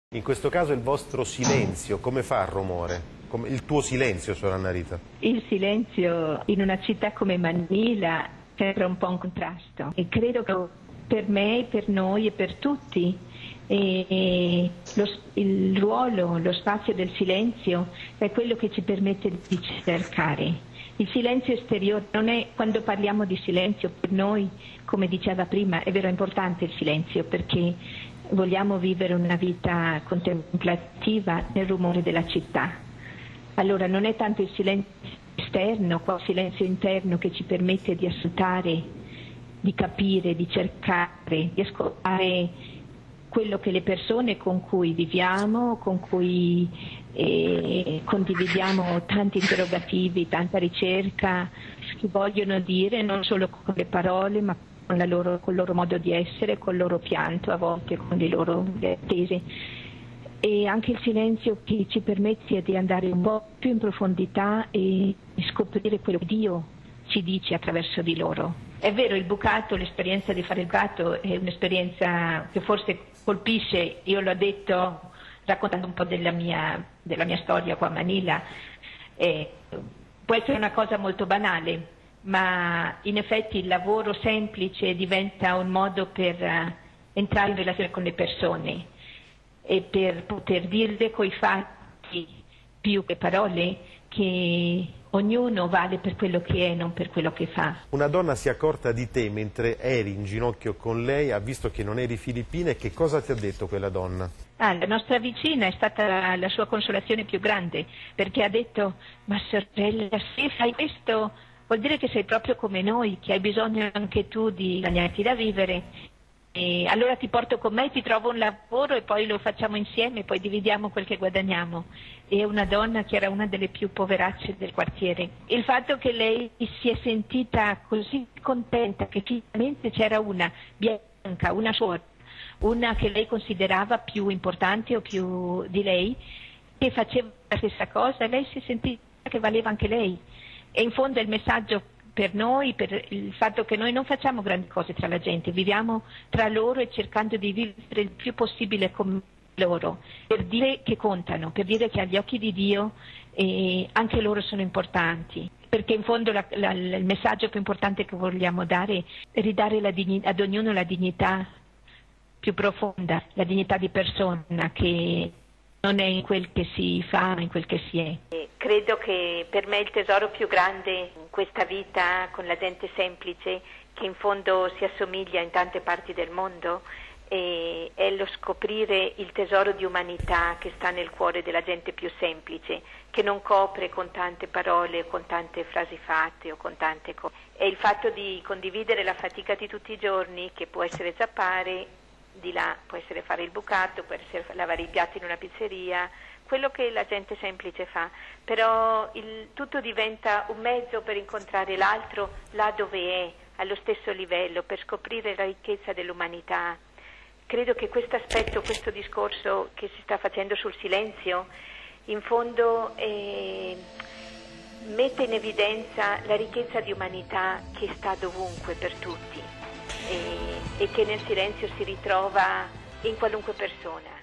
In questo caso il vostro silenzio come fa rumore? Il tuo silenzio, Suor Anna Rita? Il silenzio in una città come Manila sembra un po' un contrasto e credo che per me, per noi e per tutti il ruolo, lo spazio del silenzio è quello che ci permette di cercare. Il silenzio esteriore non è, quando parliamo di silenzio per noi, come diceva prima, è vero, è importante il silenzio perché vogliamo vivere una vita contemplativa nel rumore della città. Allora non è tanto il silenzio esterno, qua il silenzio interno che ci permette di ascoltare, di capire, di cercare, di ascoltare quello che le persone con cui viviamo, con cui condividiamo tanti interrogativi, tanta ricerca, ci vogliono dire non solo con le parole ma con il loro modo di essere, con il loro pianto, a volte con le loro attese. E anche il silenzio che ci permette di andare un po' più in profondità e di scoprire quello che Dio ci dice attraverso di loro. È vero, il bucato, l'esperienza di fare il bucato è un'esperienza che forse colpisce, io l'ho detto raccontando un po' della mia storia qua a Manila, può essere una cosa molto banale, ma in effetti il lavoro semplice diventa un modo per entrare in relazione con le persone e per poter dirle coi fatti più che parole che ognuno vale per quello che è, non per quello che fa. Una donna si è accorta di te mentre eri in ginocchio con lei, ha visto che non eri filippina, e che cosa ti ha detto quella donna? La nostra vicina è stata la sua consolazione più grande, perché ha detto: ma sorella, se fai questo vuol dire che sei proprio come noi, che hai bisogno anche tu di guadagnarti da vivere. E allora ti porto con me, ti trovo un lavoro e poi lo facciamo insieme, poi dividiamo quel che guadagniamo. È una donna che era una delle più poveracce del quartiere. Il fatto che lei si è sentita così contenta che finalmente c'era una bianca, una suora, una che lei considerava più importante o più di lei, che faceva la stessa cosa, lei si è sentita che valeva anche lei. E in fondo è il messaggio per noi, per il fatto che noi non facciamo grandi cose tra la gente, viviamo tra loro e cercando di vivere il più possibile con loro, per dire che contano, per dire che agli occhi di Dio anche loro sono importanti, perché in fondo il messaggio più importante che vogliamo dare è ridare ad ognuno la dignità più profonda, la dignità di persona che non è in quel che si fa, ma in quel che si è. Credo che per me il tesoro più grande in questa vita con la gente semplice, che in fondo si assomiglia in tante parti del mondo, è lo scoprire il tesoro di umanità che sta nel cuore della gente più semplice, che non copre con tante parole, con tante frasi fatte o con tante cose. È il fatto di condividere la fatica di tutti i giorni, che può essere zappare, di là può essere fare il bucato, può essere lavare i piatti in una pizzeria, quello che la gente semplice fa, però tutto diventa un mezzo per incontrare l'altro là dove è, allo stesso livello, per scoprire la ricchezza dell'umanità. Credo che questo aspetto, questo discorso che si sta facendo sul silenzio, in fondo mette in evidenza la ricchezza di umanità che sta dovunque per tutti e che nel silenzio si ritrova in qualunque persona.